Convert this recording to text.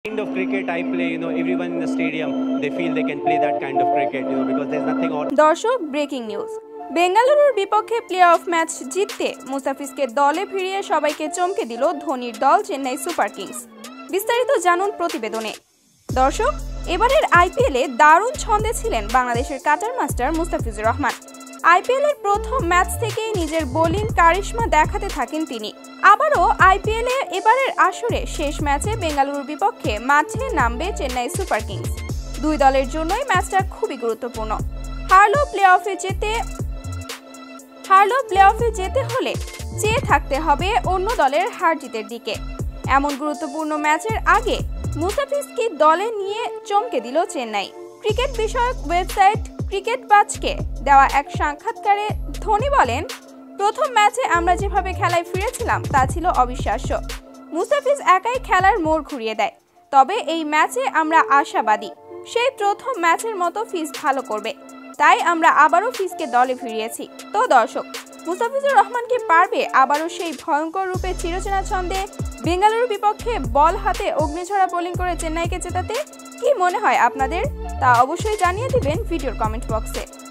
Kind of cricket I play, everyone in the stadium, they feel they can play that kind of cricket, because there's nothing odd. দর্শক breaking news বেঙ্গালুরুর বিপক্ষে play of match জিততে মুস্তাফিজকে দলে ফিরিয়ে সবাইকে চমকে দিল ধোনির দল চেন্নাই সুপার কিংস। বিস্তারিত জানুন প্রতিবেদনে। দর্শক, এবারের আইপিএলে দারুণ ছন্দে ছিলেন বাংলাদেশের কাটার মাস্টার মুস্তাফিজুর রহমান। আইপিএলের প্রথম ম্যাচ থেকেই নিজের বোলিং কারিশমা দেখাতে থাকেন তিনি। আবারও আইপিএলে এবারের আসরে শেষ ম্যাচে বেঙ্গালুরুর বিপক্ষে মাঠে নামবে চেন্নাই সুপার কিংস। দুই দলের জন্যই ম্যাচটা খুবই গুরুত্বপূর্ণ। হারলেও প্লে অফে যেতে হলে চেয়ে থাকতে হবে অন্য দলের হার জিতের দিকে। এমন গুরুত্বপূর্ণ ম্যাচের আগে মুস্তাফিজকে দলে নিয়ে চমকে দিল চেন্নাই। ক্রিকেট বিষয়ক ওয়েবসাইট ক্রিকেট বাজকে দেওয়া এক সাক্ষাৎকারে ধোনি বলেন, প্রথম ম্যাচে আমরা যেভাবে খেলায় ফিরেছিলাম তা ছিল অবিশ্বাস্য। মুস্তাফিজ একাই খেলার মোড় ঘুরিয়ে দেয়। তবে এই ম্যাচে আমরা আশাবাদী সেই প্রথম ম্যাচের মতো ফিজ ভালো করবে, তাই আমরা আবারও ফিজকে দলে ফিরিয়েছি। তো দর্শক, মুস্তাফিজুর রহমান কি পারবে আবারও সেই ভয়ঙ্কর রূপে চিরচেনা ছন্দে বেঙ্গালুরুর বিপক্ষে বল হাতে অগ্নিঝরা বোলিং করে চেন্নাইকে জেতাতে? কি মনে হয় আপনাদের? তা অবশ্যই জানিয়ে দিবেন ভিডিওর কমেন্ট বক্সে।